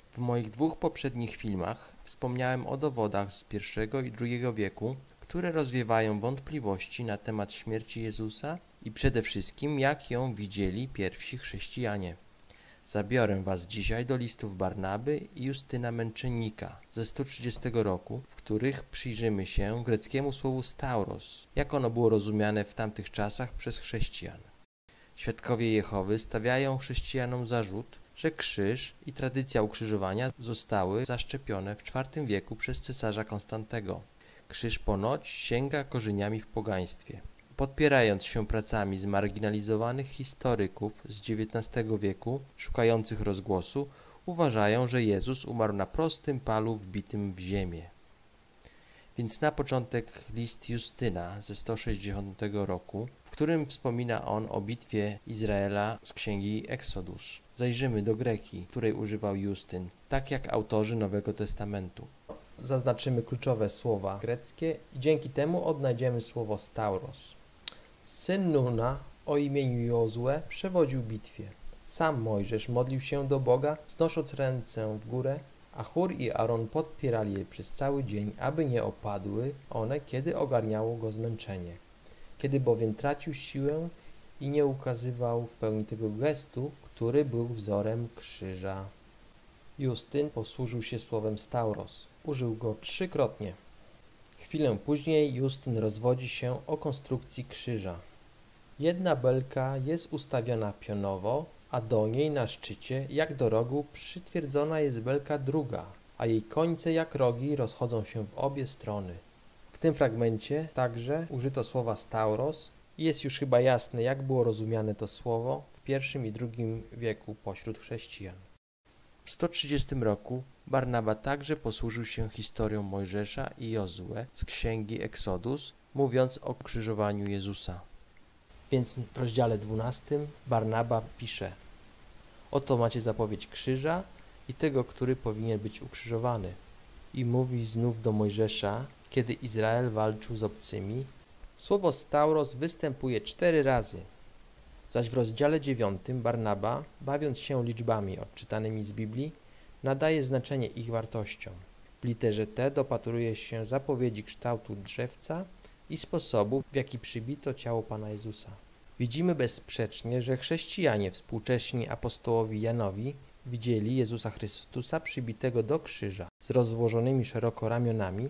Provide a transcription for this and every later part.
W moich dwóch poprzednich filmach wspomniałem o dowodach z I i II wieku, które rozwiewają wątpliwości na temat śmierci Jezusa i przede wszystkim jak ją widzieli pierwsi chrześcijanie. Zabiorę Was dzisiaj do listów Barnaby i Justyna Męczennika ze 130 roku, w których przyjrzymy się greckiemu słowu stauros, jak ono było rozumiane w tamtych czasach przez chrześcijan. Świadkowie Jehowy stawiają chrześcijanom zarzut, że krzyż i tradycja ukrzyżowania zostały zaszczepione w IV wieku przez cesarza Konstantego. Krzyż ponoć sięga korzeniami w pogaństwie. Podpierając się pracami zmarginalizowanych historyków z XIX wieku szukających rozgłosu, uważają, że Jezus umarł na prostym palu wbitym w ziemię. Więc na początek list Justyna ze 160 roku, w którym wspomina on o bitwie Izraela z księgi Exodus. Zajrzymy do greki, której używał Justyn, tak jak autorzy Nowego Testamentu. Zaznaczymy kluczowe słowa greckie i dzięki temu odnajdziemy słowo stauros. Syn Nuna o imieniu Jozue przewodził bitwie. Sam Mojżesz modlił się do Boga, wznosząc ręce w górę, a Hur i Aaron podpierali je przez cały dzień, aby nie opadły one, kiedy ogarniało go zmęczenie. Kiedy bowiem tracił siłę i nie ukazywał w pełni tego gestu, który był wzorem krzyża. Justyn posłużył się słowem stauros. Użył go trzykrotnie. Chwilę później Justyn rozwodzi się o konstrukcji krzyża. Jedna belka jest ustawiona pionowo, a do niej na szczycie, jak do rogu, przytwierdzona jest belka druga, a jej końce jak rogi rozchodzą się w obie strony. W tym fragmencie także użyto słowa stauros i jest już chyba jasne, jak było rozumiane to słowo w I i II wieku pośród chrześcijan. W 130 roku Barnaba także posłużył się historią Mojżesza i Jozue z księgi Exodus, mówiąc o krzyżowaniu Jezusa. Więc w rozdziale 12 Barnaba pisze: oto macie zapowiedź krzyża i tego, który powinien być ukrzyżowany. I mówi znów do Mojżesza, kiedy Izrael walczył z obcymi. Słowo stauros występuje 4 razy. Zaś w rozdziale 9 Barnaba, bawiąc się liczbami odczytanymi z Biblii, nadaje znaczenie ich wartościom. W literze T dopatruje się zapowiedzi kształtu drzewca i sposobu, w jaki przybito ciało Pana Jezusa. Widzimy bezsprzecznie, że chrześcijanie współcześni apostołowi Janowi widzieli Jezusa Chrystusa przybitego do krzyża z rozłożonymi szeroko ramionami.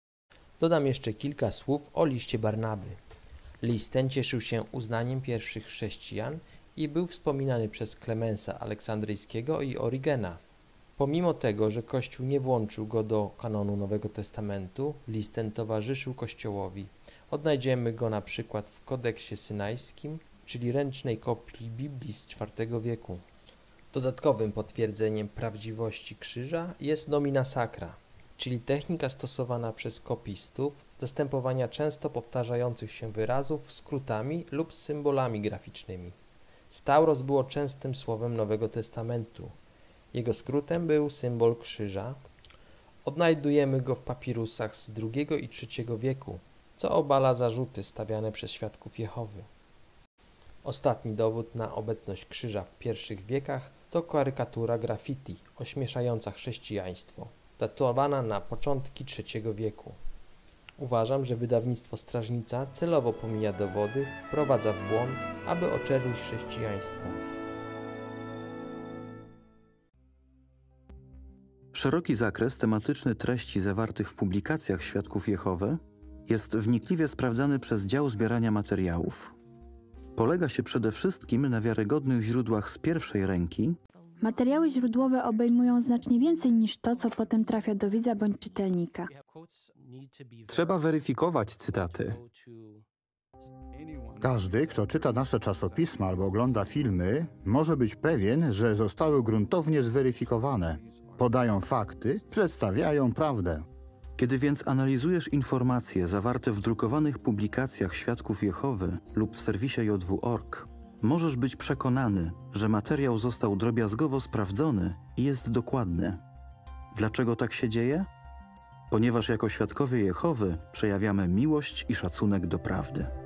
Dodam jeszcze kilka słów o liście Barnaby. List ten cieszył się uznaniem pierwszych chrześcijan i był wspominany przez Klemensa Aleksandryjskiego i Origena. Pomimo tego, że Kościół nie włączył go do kanonu Nowego Testamentu, list ten towarzyszył Kościołowi. Odnajdziemy go na przykład w Kodeksie Synajskim, czyli ręcznej kopii Biblii z IV wieku. Dodatkowym potwierdzeniem prawdziwości krzyża jest nomina sacra, czyli technika stosowana przez kopistów zastępowania często powtarzających się wyrazów skrótami lub symbolami graficznymi. Stauros było częstym słowem Nowego Testamentu. Jego skrótem był symbol krzyża. Odnajdujemy go w papirusach z II i III wieku, co obala zarzuty stawiane przez świadków Jehowy. Ostatni dowód na obecność krzyża w pierwszych wiekach to karykatura graffiti ośmieszająca chrześcijaństwo, datowana na początki III wieku. Uważam, że wydawnictwo Strażnica celowo pomija dowody, wprowadza w błąd, aby oczernić chrześcijaństwo. Szeroki zakres tematyczny treści zawartych w publikacjach Świadków Jehowy jest wnikliwie sprawdzany przez dział zbierania materiałów. Polega się przede wszystkim na wiarygodnych źródłach z pierwszej ręki. Materiały źródłowe obejmują znacznie więcej niż to, co potem trafia do widza bądź czytelnika. Trzeba weryfikować cytaty. Każdy, kto czyta nasze czasopisma albo ogląda filmy, może być pewien, że zostały gruntownie zweryfikowane. Podają fakty, przedstawiają prawdę. Kiedy więc analizujesz informacje zawarte w drukowanych publikacjach Świadków Jehowy lub w serwisie JW.org, możesz być przekonany, że materiał został drobiazgowo sprawdzony i jest dokładny. Dlaczego tak się dzieje? Ponieważ jako Świadkowie Jehowy przejawiamy miłość i szacunek do prawdy.